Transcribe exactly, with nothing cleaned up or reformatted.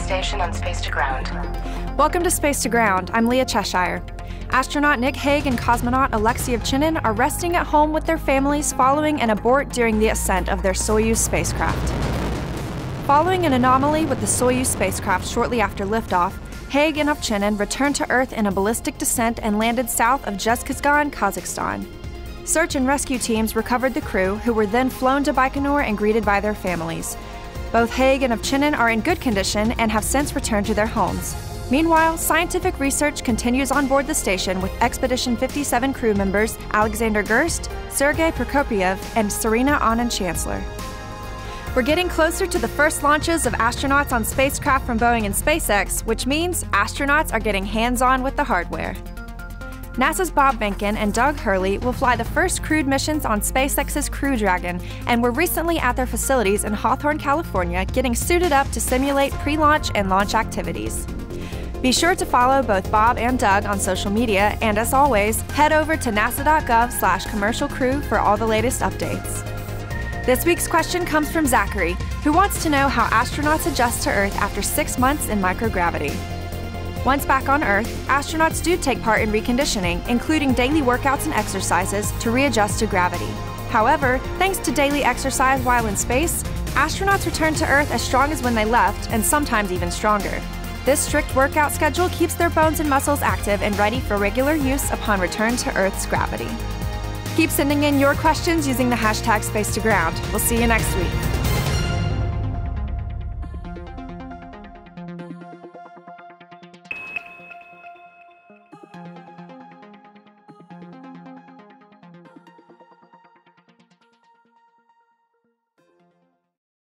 station on Space to Ground. Welcome to Space to Ground. I'm Leah Cheshire. Astronaut Nick Hague and cosmonaut Alexei Ovchinin are resting at home with their families following an abort during the ascent of their Soyuz spacecraft. Following an anomaly with the Soyuz spacecraft shortly after liftoff, Hague and Ovchinin returned to Earth in a ballistic descent and landed south of Zhezkazgan, Kazakhstan. Search and rescue teams recovered the crew, who were then flown to Baikonur and greeted by their families. Both Hague and Ovchinin are in good condition and have since returned to their homes. Meanwhile, scientific research continues on board the station with Expedition fifty-seven crew members Alexander Gerst, Sergei Prokopyev, and Serena Anand-Chancellor. We're getting closer to the first launches of astronauts on spacecraft from Boeing and SpaceX, which means astronauts are getting hands-on with the hardware. NASA's Bob Behnken and Doug Hurley will fly the first crewed missions on SpaceX's Crew Dragon, and were recently at their facilities in Hawthorne, California, getting suited up to simulate pre-launch and launch activities. Be sure to follow both Bob and Doug on social media, and as always, head over to nasa.gov slash commercial crew for all the latest updates. This week's question comes from Zachary, who wants to know how astronauts adjust to Earth after six months in microgravity. Once back on Earth, astronauts do take part in reconditioning, including daily workouts and exercises to readjust to gravity. However, thanks to daily exercise while in space, astronauts return to Earth as strong as when they left, and sometimes even stronger. This strict workout schedule keeps their bones and muscles active and ready for regular use upon return to Earth's gravity. Keep sending in your questions using the hashtag Space to Ground. We'll see you next week.